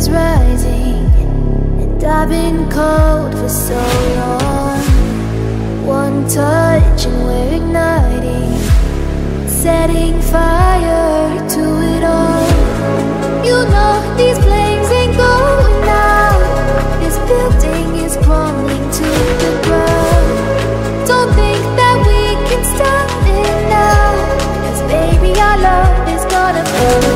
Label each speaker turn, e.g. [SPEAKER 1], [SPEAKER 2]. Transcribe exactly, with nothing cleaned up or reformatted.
[SPEAKER 1] is rising, and I've been cold for so long. One touch and we're igniting, setting fire to it all. You know these flames ain't going out. This building is crumbling to the ground. Don't think that we can stop it now, 'cause baby our love is gonna burn.